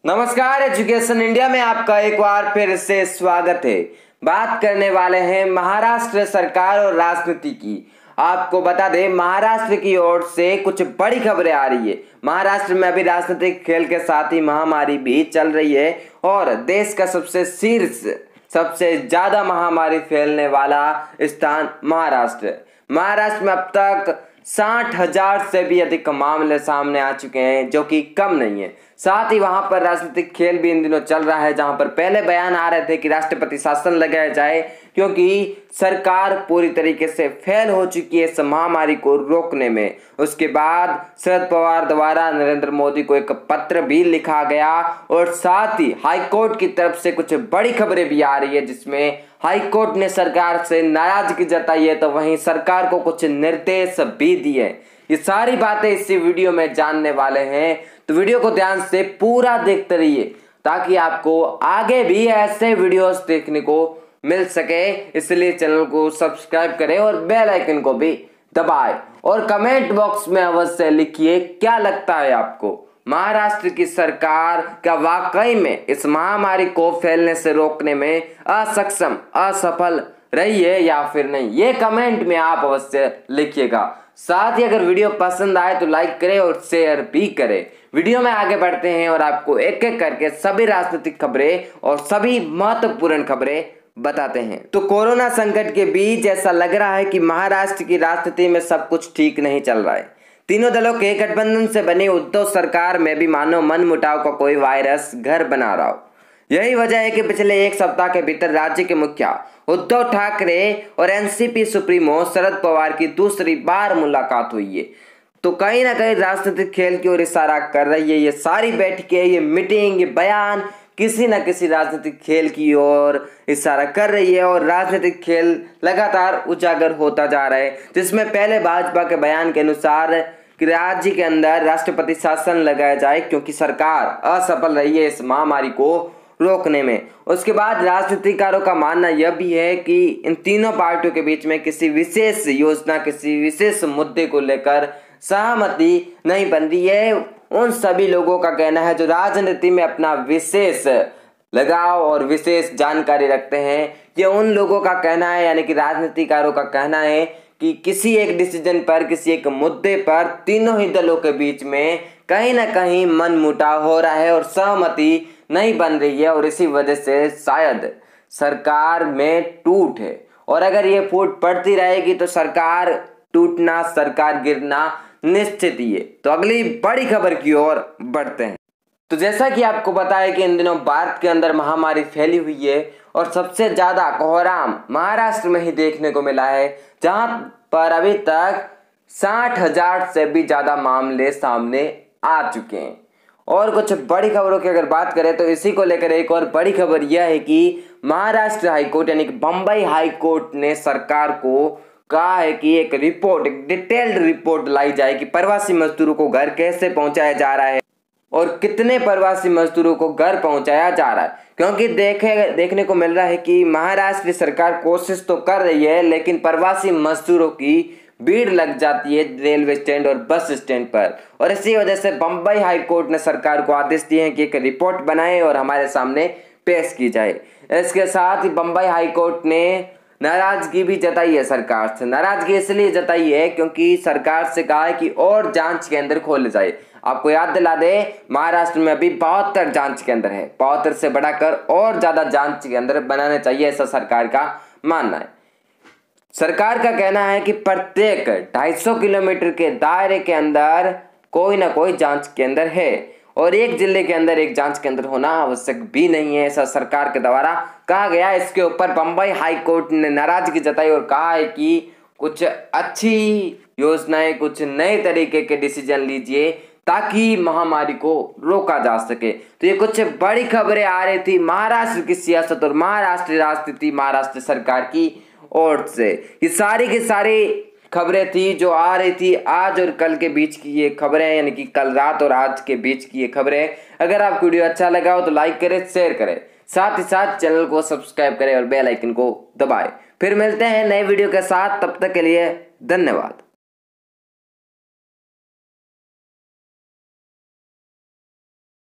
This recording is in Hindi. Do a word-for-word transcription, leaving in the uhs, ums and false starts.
नमस्कार, एजुकेशन इंडिया में आपका एक बार फिर से स्वागत है। बात करने वाले हैं महाराष्ट्र सरकार और राजनीति की। आपको बता दें, महाराष्ट्र की ओर से कुछ बड़ी खबरें आ रही है। महाराष्ट्र में अभी राजनीतिक खेल के साथ ही महामारी भी चल रही है और देश का सबसे शीर्ष सबसे ज्यादा महामारी फैलने वाला स्थान महाराष्ट्र। महाराष्ट्र में अब तक साठ हजार से भी अधिक मामले सामने आ चुके हैं, जो कि कम नहीं है। साथ ही वहां पर राजनीतिक खेल भी इन दिनों चल रहा है, जहां पर पहले बयान आ रहे थे कि राष्ट्रपति शासन लगाया जाए, क्योंकि सरकार पूरी तरीके से फेल हो चुकी है इस महामारी को रोकने में। उसके बाद शरद पवार द्वारा नरेंद्र मोदी को एक पत्र भी लिखा गया और साथ ही हाईकोर्ट की तरफ से कुछ बड़ी खबरें भी आ रही है, जिसमें हाईकोर्ट ने सरकार से नाराजगी जताई है, तो वहीं सरकार को कुछ निर्देश भी दिए। ये सारी बातें इसी वीडियो में जानने वाले हैं, तो वीडियो को ध्यान से पूरा देखते रहिए ताकि आपको आगे भी ऐसे वीडियोस देखने को मिल सके। इसलिए चैनल को सब्सक्राइब करें और बेल आइकन को भी दबाएं और कमेंट बॉक्स में अवश्य लिखिए क्या लगता है आपको, महाराष्ट्र की सरकार क्या वाकई में इस महामारी को फैलने से रोकने में असक्षम असफल रही है या फिर नहीं। ये कमेंट में आप अवश्य लिखिएगा। साथ ही अगर वीडियो पसंद आए तो लाइक करें और शेयर भी करें। वीडियो में आगे बढ़ते हैं और आपको एक एक करके सभी राजनीतिक खबरें और सभी महत्वपूर्ण खबरें बताते हैं। तो कोरोना संकट के बीच ऐसा लग रहा है कि महाराष्ट्र की राजनीति में सब कुछ ठीक नहीं चल रहा है। तीनों दलों के गठबंधन से बनी उद्धव सरकार में भी मानो मनमुटाव का कोई वायरस घर बना रहा हो। यही वजह है कि पिछले एक सप्ताह के भीतर राज्य के मुखिया उद्धव ठाकरे और एनसीपी सुप्रीमो शरद पवार की दूसरी बार मुलाकात हुई है। तो कहीं ना कहीं राजनीतिक खेल की ओर इशारा कर रही है। ये सारी बैठकें, ये मीटिंग, ये बयान किसी न किसी राजनीतिक खेल की ओर इशारा कर रही है और राजनीतिक खेल लगातार उजागर होता जा रहा है, जिसमें पहले भाजपा के बयान के अनुसार कि राज्य के अंदर राष्ट्रपति शासन लगाया जाए, क्योंकि सरकार असफल रही है इस महामारी को रोकने में। उसके बाद राजनीतिकारों का मानना यह भी है कि इन तीनों पार्टियों के बीच में किसी विशेष योजना, किसी विशेष मुद्दे को लेकर सहमति नहीं बन रही है। उन सभी लोगों का कहना है जो राजनीति में अपना विशेष लगाव और विशेष जानकारी रखते हैं। ये उन लोगों का कहना है, यानी कि राजनीतिकारों का कहना है कि किसी एक डिसीजन पर, किसी एक मुद्दे पर तीनों ही दलों के बीच में कहीं ना कहीं मनमुटाव हो रहा है और सहमति नहीं बन रही है, और इसी वजह से शायद सरकार में टूट है। और अगर ये फूट पड़ती रहेगी तो सरकार टूटना, सरकार गिरना निश्चित ही है। तो अगली बड़ी खबर की ओर बढ़ते हैं। तो जैसा कि आपको पता है कि इन दिनों भारत के अंदर महामारी फैली हुई है और सबसे ज्यादा कोहराम महाराष्ट्र में ही देखने को मिला है, जहां पर अभी तक साठ हजार से भी ज्यादा मामले सामने आ चुके हैं। और कुछ बड़ी खबरों की अगर बात करें तो इसी को लेकर एक और बड़ी खबर यह है कि महाराष्ट्र हाईकोर्ट यानी कि बंबई हाईकोर्ट ने सरकार को कहा है कि एक रिपोर्ट, एक डिटेल्ड रिपोर्ट लाई जाए कि प्रवासी मजदूरों को घर कैसे पहुंचाया जा रहा है और कितने प्रवासी मजदूरों को घर पहुंचाया जा रहा है। क्योंकि देखे देखने को मिल रहा है कि महाराष्ट्र सरकार कोशिश तो कर रही है, लेकिन प्रवासी मजदूरों की भीड़ लग जाती है रेलवे स्टैंड और बस स्टैंड पर, और इसी वजह से बंबई हाईकोर्ट ने सरकार को आदेश दिए हैं कि एक रिपोर्ट बनाए और हमारे सामने पेश की जाए। इसके साथ ही बंबई हाईकोर्ट ने नाराजगी भी जताई है सरकार से। नाराजगी इसलिए जताई है क्योंकि सरकार से कहा है कि और जांच केंद्र खोले जाए। आपको याद दिला दे, महाराष्ट्र में अभी बहत्तर जांच केंद्र है, बहत्तर से बढ़ाकर और ज्यादा जांच केंद्र बनाने चाहिए, ऐसा सरकार का मानना है। सरकार का कहना है कि प्रत्येक ढाई सौ किलोमीटर के दायरे के अंदर कोई ना कोई जांच केंद्र है और एक जिले के अंदर एक जांच केंद्र होना आवश्यक भी नहीं है, ऐसा सरकार के द्वारा कहा गया। इसके ऊपर बंबई हाईकोर्ट ने नाराजगी जताई और कहा है कि कुछ अच्छी योजनाएं, कुछ नए तरीके के डिसीजन लीजिए ताकि महामारी को रोका जा सके। तो ये कुछ बड़ी खबरें आ रही थी महाराष्ट्र की सियासत और महाराष्ट्र राजनीति, महाराष्ट्र सरकार की ओर से। ये सारी की सारी खबरें थी जो आ रही थी आज और कल के बीच की ये खबरें, यानी कि कल रात और आज के बीच की ये खबरें। अगर आपको वीडियो अच्छा लगा हो तो लाइक करें, शेयर करें, साथ ही साथ चैनल को सब्सक्राइब करें और बेल आइकन को दबाएं। फिर मिलते हैं नए वीडियो के साथ, तब तक के लिए धन्यवाद।